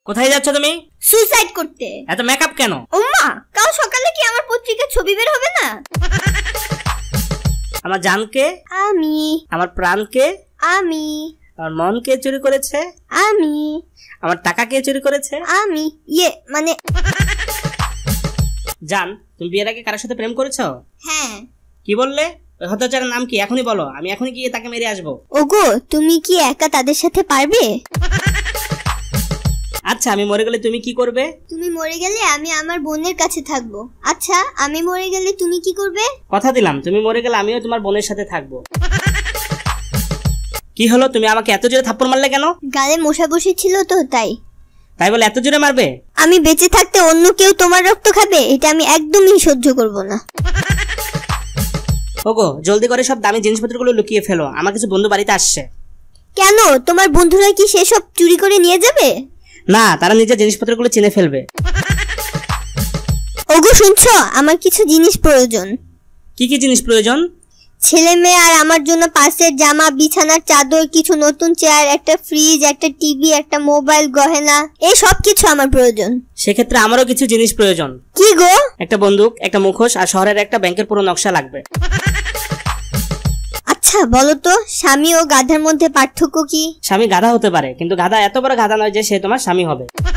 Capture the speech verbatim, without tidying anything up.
কোথায় যাচ্ছ তুমি? সুইসাইড করতে। এত মেকআপ কেন? ওমা, কাল সকালে কি আমার পত্রিকার ছবি বের হবে না? আমার জানকে আমি, আমার প্রাণকে আমি, আমার মন কে চুরি করেছে? আমি। আমার টাকা কে চুরি করেছে? আমি। ইয়ে মানে জান, তুমি বিয়ের আগে কারোর সাথে প্রেম করেছো? হ্যাঁ। কি বললে? ওই হতচারের নাম কি? এখনই বলো, আমি এখনই গিয়ে তাকে মেরে আসবো। ওগো, তুমি কি একা তাদের সাথে পারবে? আচ্ছা, আমি মরে গেলে তুমি কি করবে? তুমি মরে গেলে আমি আমার বোনের কাছে থাকবো। আচ্ছা, আমি মরে গেলে তুমি কি করবে? কথা দিলাম, তুমি মরে গেলে আমিও তোমার বোনের সাথে থাকবো। কি হলো, তুমি আমাকে এত জোরে থাপ্পড় মারলে কেন? গালে মশা বসেছিল তো তাই। তাই বলে এত জোরে মারবে? আমি বেঁচে থাকতে অন্য কেউ তোমার রক্ত খাবে, এটা আমি একদমই সহ্য করব না। ওগো, জলদি করে সব দামি জিনিসপত্রগুলো লুকিয়ে ফেলো, আমার কিছু বন্ধু বাড়িতে আসছে। কেন, তোমার বন্ধুরা কি সেসব চুরি করে নিয়ে যাবে? না, তারা নিজের জিনিসপত্রগুলো চিনে ফেলবে। ওগো শুনছো, আমার কিছু জিনিস প্রয়োজন। কি কি জিনিস প্রয়োজন? ছেলে মেয়ে আর আমার জন্য পাশের জামা, বিছানার চাদর, কিছু নতুন চেয়ার, একটা ফ্রিজ, একটা টিভি, একটা মোবাইল, গহনা, এই সব কিছু আমার প্রয়োজন। সেক্ষেত্রে আমারও কিছু জিনিস প্রয়োজন। কি গো? একটা বন্দুক, একটা মুখোশ আর শহরের একটা ব্যাংকের পুরো নকশা লাগবে। আচ্ছা বলো তো, স্বামী ও গাধার মধ্যে পার্থক্য কি? স্বামী গাধা হতে পারে, কিন্তু গাধা এত বড় গাধা নয় যে সে তোমার স্বামী হবে।